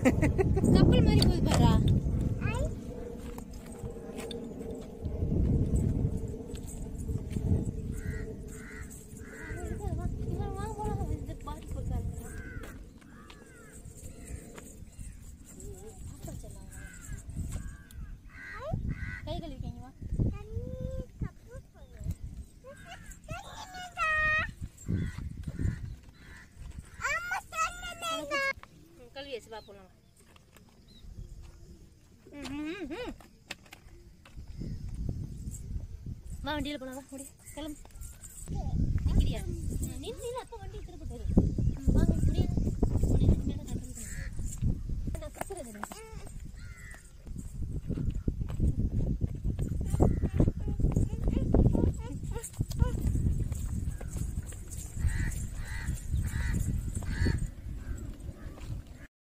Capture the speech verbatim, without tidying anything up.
கப்பல் மாதிரி போகுது பாரா. கை கழுவிக்கங்க வா. கழுவி வச்சு பாப்போம். வா வண்டியில் போலாம். வா முடி கிளம்பு. நிற்கிறியா? நின்று அப்போ வண்டி திருப்பி